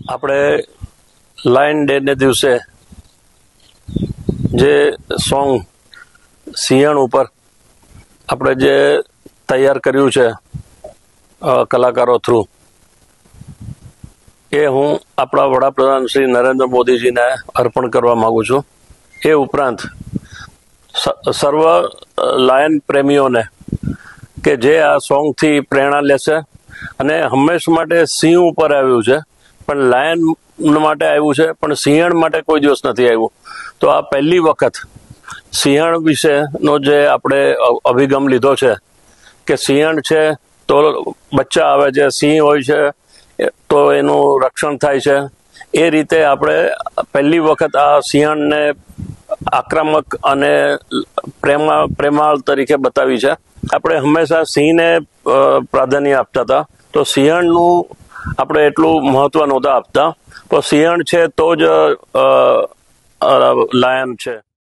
આપણે lion day ને દિવસે જે સોંગ સિંહણ ઉપર આપણે જે તૈયાર કર્યું છે કલાકારો થ્રુ, એ હું આપણા વડાપ્રધાન શ્રી નરેન્દ્ર મોદીજીને અર્પણ કરવા માંગુ છું. એ ઉપરાંત સર્વ લાયન પ્રેમીઓને કે જે આ સોંગથી પ્રેરણા લેશે અને હંમેશા માટે સિંહ ઉપર આવ્યું છે, પણ લાયન માટે આવ્યું છે, પણ સિંહણ માટે કોઈ દિવસ નથી આવ્યું. તો આ પહેલી વખત સિંહણ વિશેનો જે આપણે અભિગમ લીધો છે કે સિંહણ છે તો બચ્ચા આવે છે, સિંહ હોય છે તો એનું રક્ષણ થાય છે. એ રીતે આપણે પહેલી વખત આ સિંહણને આક્રમક અને પ્રેમાળ તરીકે બતાવી છે. આપણે હંમેશા સિંહને પ્રાધાન્ય આપતા હતા, તો સિંહણનું આપણે એટલું મહત્વ નહોતા આપતા. તો સિંહણ છે તો જ લાયન છે.